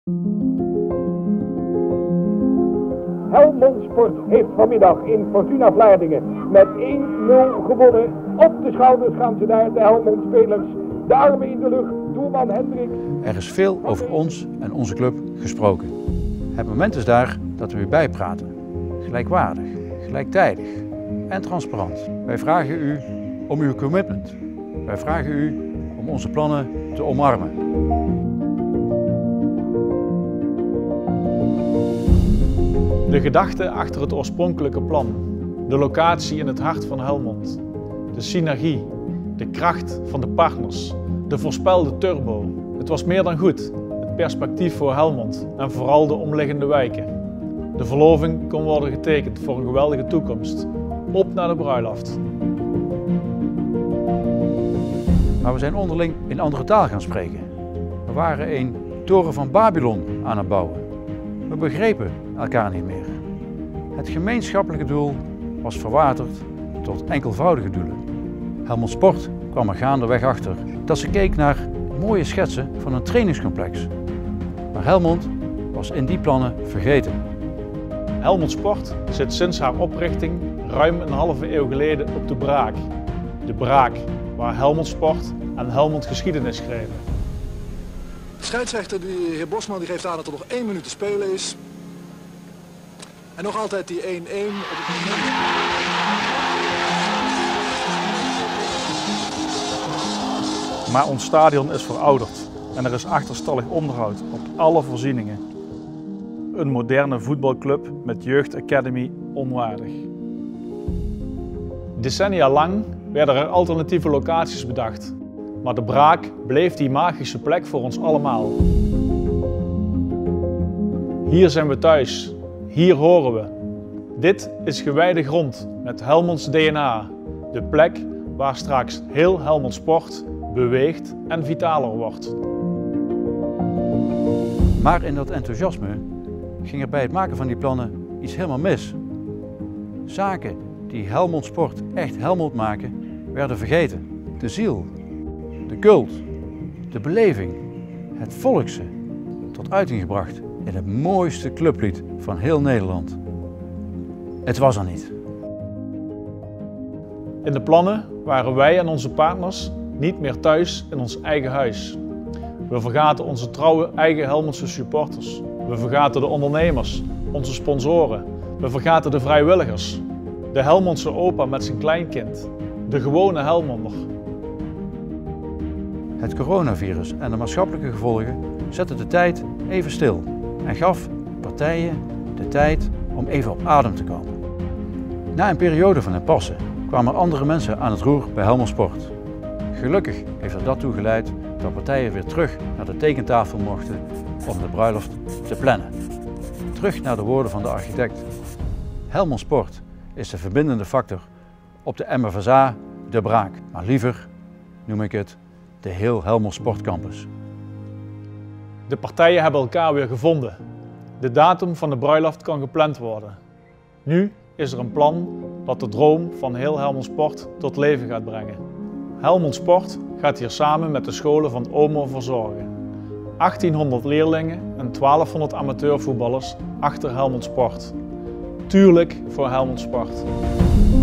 Helmond Sport heeft vanmiddag in Fortuna Vlaardingen met 1-0 gewonnen. Op de schouders gaan ze daar, de Helmond-spelers. De armen in de lucht, doelman Hendricks. Er is veel over ons en onze club gesproken. Het moment is daar dat we u bijpraten. Gelijkwaardig, gelijktijdig en transparant. Wij vragen u om uw commitment. Wij vragen u om onze plannen te omarmen. De gedachte achter het oorspronkelijke plan, de locatie in het hart van Helmond, de synergie, de kracht van de partners, de voorspelde turbo. Het was meer dan goed, het perspectief voor Helmond en vooral de omliggende wijken. De verloving kon worden getekend voor een geweldige toekomst. Op naar de bruiloft. Maar we zijn onderling in andere taal gaan spreken. We waren een toren van Babylon aan het bouwen. We begrepen elkaar niet meer. Het gemeenschappelijke doel was verwaterd tot enkelvoudige doelen. Helmond Sport kwam er gaandeweg achter dat ze keek naar mooie schetsen van een trainingscomplex. Maar Helmond was in die plannen vergeten. Helmond Sport zit sinds haar oprichting ruim een halve eeuw geleden op de Braak. De Braak waar Helmond Sport en Helmond geschiedenis schreven. De scheidsrechter, de heer Bosman, die geeft aan dat er nog 1 minuut te spelen is. En nog altijd die 1-1 op het moment. Maar ons stadion is verouderd en er is achterstallig onderhoud op alle voorzieningen. Een moderne voetbalclub met jeugdacademy onwaardig. Decennia lang werden er alternatieve locaties bedacht. Maar de Braak bleef die magische plek voor ons allemaal. Hier zijn we thuis, hier horen we. Dit is gewijde grond met Helmonds DNA. De plek waar straks heel Helmond Sport beweegt en vitaler wordt. Maar in dat enthousiasme ging er bij het maken van die plannen iets helemaal mis. Zaken die Helmond Sport echt Helmond maken, werden vergeten. De ziel, de cult, de beleving, het volkse, tot uiting gebracht in het mooiste clublied van heel Nederland. Het was er niet. In de plannen waren wij en onze partners niet meer thuis in ons eigen huis. We vergaten onze trouwe eigen Helmondse supporters. We vergaten de ondernemers, onze sponsoren. We vergaten de vrijwilligers. De Helmondse opa met zijn kleinkind. De gewone Helmonder. Het coronavirus en de maatschappelijke gevolgen zetten de tijd even stil en gaf partijen de tijd om even op adem te komen. Na een periode van impasse kwamen andere mensen aan het roer bij Helmond Sport. Gelukkig heeft er dat toe geleid dat partijen weer terug naar de tekentafel mochten om de bruiloft te plannen. Terug naar de woorden van de architect. Helmond Sport is de verbindende factor op de MFSA, de Braak. Maar liever noem ik het de heel Helmond Sport Campus. De partijen hebben elkaar weer gevonden. De datum van de bruiloft kan gepland worden. Nu is er een plan dat de droom van heel Helmond Sport tot leven gaat brengen. Helmond Sport gaat hier samen met de scholen van OMO voor zorgen. 1800 leerlingen en 1200 amateurvoetballers achter Helmond Sport. Tuurlijk voor Helmond Sport.